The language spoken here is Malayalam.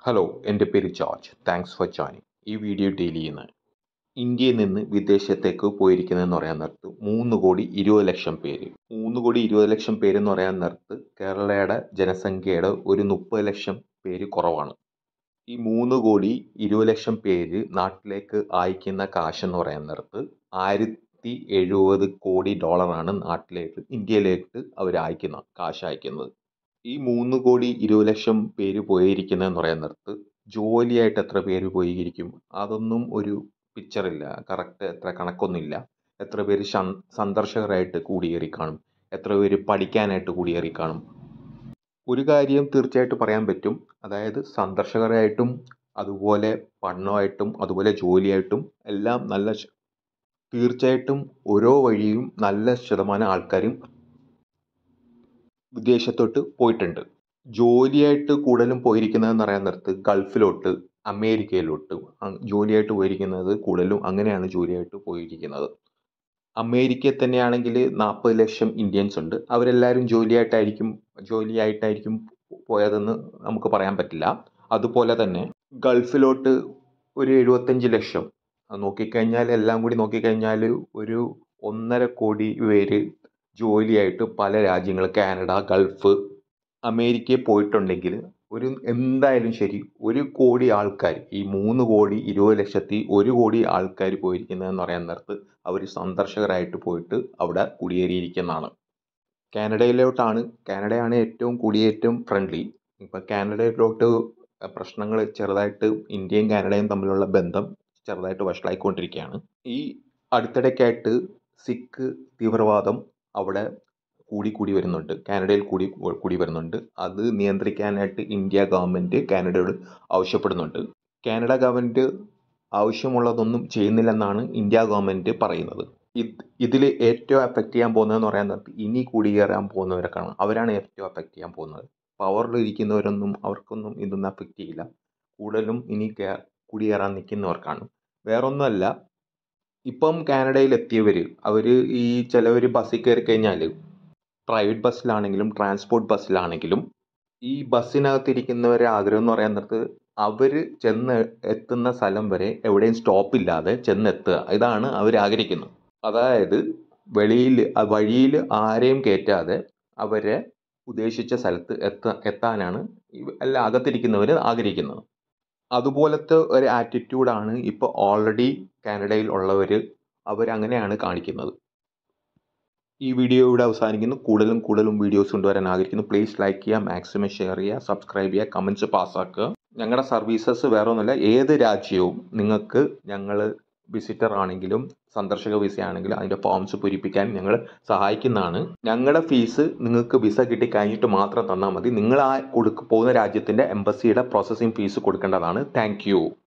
ഹലോ, എൻ്റെ പേര് ജോർജ്. Thanks for joining. ഈ വീഡിയോ ഡീൽ ചെയ്യുന്നത് ഇന്ത്യയിൽ നിന്ന് വിദേശത്തേക്ക് പോയിരിക്കുന്നതെന്ന് പറയാൻ നേരത്ത് 3,20,00,000 പേര്. 3,20,00,000 പേരെന്ന് പറയാൻ നേരത്ത് കേരളയുടെ ജനസംഖ്യയുടെ ഒരു 30 ലക്ഷം പേര് കുറവാണ്. ഈ 3,20,00,000 പേര് നാട്ടിലേക്ക് അയക്കുന്ന കാശെന്ന് പറയാൻ നേരത്ത് 1,070 കോടി ഡോളറാണ് ഇന്ത്യയിലേക്ക് അവർ കാശ് അയക്കുന്നത്. ഈ 3,20,00,000 പേര് പോയിരിക്കുന്നതെന്ന് പറയാൻ നേരത്ത് ജോലിയായിട്ട് എത്ര പേര് പോയിരിക്കും, അതൊന്നും ഒരു പിക്ചറില്ല. കറക്റ്റ് എത്ര കണക്കൊന്നുമില്ല. എത്ര പേര് സന്ദർശകരായിട്ട് കുടിയേറി കാണും, എത്ര പേര് പഠിക്കാനായിട്ട് കുടിയേറി കാണും. ഒരു കാര്യം തീർച്ചയായിട്ടും പറയാൻ പറ്റും, അതായത് സന്ദർശകരായിട്ടും അതുപോലെ പഠനമായിട്ടും അതുപോലെ ജോലിയായിട്ടും എല്ലാം തീർച്ചയായിട്ടും ഓരോ വഴിയും നല്ല ശതമാനം ആൾക്കാരും വിദേശത്തോട്ട് പോയിട്ടുണ്ട്. ജോലിയായിട്ട് കൂടുതലും പോയിരിക്കുന്നതെന്ന് പറയാൻ നേരത്ത് ഗൾഫിലോട്ട്, അമേരിക്കയിലോട്ട് ജോലിയായിട്ട് പോയിരിക്കുന്നത് കൂടുതലും അങ്ങനെയാണ് ജോലിയായിട്ട് പോയിരിക്കുന്നത്. അമേരിക്കയിൽ തന്നെയാണെങ്കിൽ 40 ലക്ഷം ഇന്ത്യൻസ് ഉണ്ട്. അവരെല്ലാവരും ജോലിയായിട്ടായിരിക്കും പോയതെന്ന് നമുക്ക് പറയാൻ പറ്റില്ല. അതുപോലെ തന്നെ ഗൾഫിലോട്ട് ഒരു 75 ലക്ഷം, നോക്കിക്കഴിഞ്ഞാൽ എല്ലാം കൂടി നോക്കിക്കഴിഞ്ഞാൽ ഒരു 1.5 കോടി പേര് ജോലിയായിട്ട് പല രാജ്യങ്ങൾ, കാനഡ, ഗൾഫ്, അമേരിക്കയിൽ പോയിട്ടുണ്ടെങ്കിൽ എന്തായാലും ശരി 1 കോടി ആൾക്കാർ, ഈ 3,20,00,000 1 കോടി ആൾക്കാർ പോയിരിക്കുന്നതെന്ന് പറയാൻ നേരത്ത് അവർ സന്ദർശകരായിട്ട് പോയിട്ട് അവിടെ കുടിയേറിയിരിക്കുന്നതാണ്. കാനഡയാണ് ഏറ്റവും ഫ്രണ്ട്ലി. ഇപ്പം കാനഡയിലോട്ട് പ്രശ്നങ്ങൾ ചെറുതായിട്ട്, ഇന്ത്യയും കാനഡയും തമ്മിലുള്ള ബന്ധം ചെറുതായിട്ട് വഷളായിക്കൊണ്ടിരിക്കുകയാണ്. ഈ അടുത്തിടയ്ക്കായിട്ട് സിഖ് തീവ്രവാദം അവിടെ കൂടി വരുന്നുണ്ട്, കാനഡയിൽ കൂടി വരുന്നുണ്ട്. അത് നിയന്ത്രിക്കാനായിട്ട് ഇന്ത്യ ഗവൺമെൻറ് കാനഡയോട് ആവശ്യപ്പെടുന്നുണ്ട്. കാനഡ ഗവൺമെൻറ് ആവശ്യമുള്ളതൊന്നും ചെയ്യുന്നില്ലെന്നാണ് ഇന്ത്യ ഗവൺമെൻറ് പറയുന്നത്. ഇതിൽ ഏറ്റവും അഫക്റ്റ് ചെയ്യാൻ പോകുന്നതെന്ന് പറയാൻ നേരത്ത് ഇനി കുടിയേറാൻ പോകുന്നവരൊക്കെയാണ്. അവരാണ് ഏറ്റവും അഫക്റ്റ് ചെയ്യാൻ പോകുന്നത്. പവറിലിരിക്കുന്നവരൊന്നും അവർക്കൊന്നും ഇതൊന്നും അഫക്റ്റ് ചെയ്യില്ല. കൂടുതലും ഇനി കുടിയേറാൻ നിൽക്കുന്നവർക്കാണ്. വേറൊന്നുമല്ല, ഇപ്പം കാനഡയിൽ എത്തിയവർ ചിലവർ ബസ്സിൽ കയറി കഴിഞ്ഞാൽ, പ്രൈവറ്റ് ബസ്സിലാണെങ്കിലും ട്രാൻസ്പോർട്ട് ബസ്സിലാണെങ്കിലും, ഈ ബസ്സിനകത്തിരിക്കുന്നവരെ ആഗ്രഹം എന്ന് പറയാൻ നേരത്ത് അവർ എത്തുന്ന സ്ഥലം വരെ എവിടെയും സ്റ്റോപ്പില്ലാതെ ചെന്നെത്തുക. ഇതാണ് അവർ ആഗ്രഹിക്കുന്നത്. അതായത് വഴിയിൽ ആരെയും കയറ്റാതെ അവരെ ഉദ്ദേശിച്ച സ്ഥലത്ത് എത്താനാണ് എല്ലാ അകത്തിരിക്കുന്നവർ ആഗ്രഹിക്കുന്നത്. അതുപോലത്തെ ഒരു ആറ്റിറ്റ്യൂഡാണ് ഇപ്പോൾ ഓൾറെഡി കാനഡയിൽ ഉള്ളവർ അവരങ്ങനെയാണ് കാണിക്കുന്നത്. ഈ വീഡിയോ ഇവിടെ അവസാനിക്കുന്നു. കൂടുതലും വീഡിയോസ് കൊണ്ടുവരാൻ ആഗ്രഹിക്കുന്നു. പ്ലീസ് ലൈക്ക് ചെയ്യുക, മാക്സിമം ഷെയർ ചെയ്യുക, സബ്സ്ക്രൈബ് ചെയ്യുക, കമൻറ്റ്സ് പാസ്സാക്കുക. ഞങ്ങളുടെ സർവീസസ് വേറെ ഒന്നുമില്ല. ഏത് രാജ്യവും നിങ്ങൾക്ക്, ഞങ്ങൾ വിസിറ്റർ ആണെങ്കിലും സന്ദർശക വിസ ആണെങ്കിലും അതിൻ്റെ ഫോംസ് പൂരിപ്പിക്കാൻ ഞങ്ങൾ സഹായിക്കുന്നതാണ്. ഞങ്ങളുടെ ഫീസ് നിങ്ങൾക്ക് വിസ കിട്ടിക്കഴിഞ്ഞിട്ട് മാത്രം തന്നാൽ മതി. നിങ്ങൾ പോകുന്ന രാജ്യത്തിൻ്റെ എംബസിയുടെ പ്രോസസ്സിംഗ് ഫീസ് കൊടുക്കേണ്ടതാണ്. Thank U.